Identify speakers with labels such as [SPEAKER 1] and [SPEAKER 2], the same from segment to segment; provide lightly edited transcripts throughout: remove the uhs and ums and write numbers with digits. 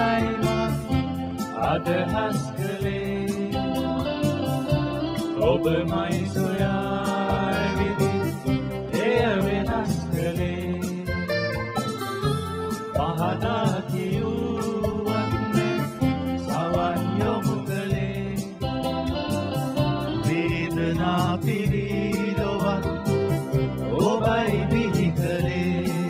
[SPEAKER 1] අදහස් කළේ ඔබමයි සොයා විදි එය වෙනස් කළේ පහදා කියුවත් සවන් යොමු කළේ වේදනා පිරී ලොවක් ඔබයි බිහි කළේ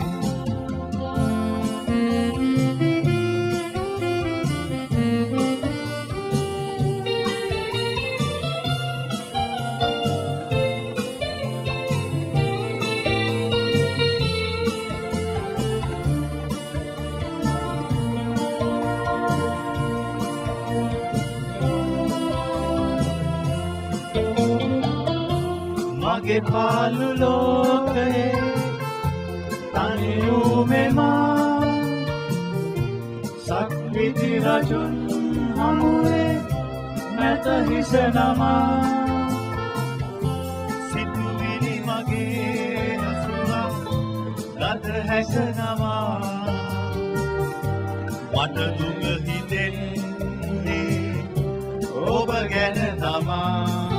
[SPEAKER 1] මගේ පාළු ලෝකයේ තනි වූ මෙමා සක්විති රජුන් හමුවේ නැත හිස නමා සිතුවිලි මගේ හසුවක් රට හැස නමා මට දුක හිතෙන්නේ ඔබ ගැන තමා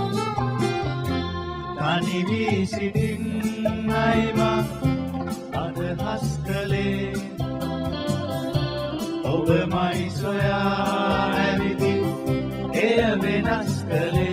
[SPEAKER 1] තනි වී සිටින්නයි මං අදහස් කළේ ඔබමයි සොයා ඇවිදින් එය වෙනස් කළේ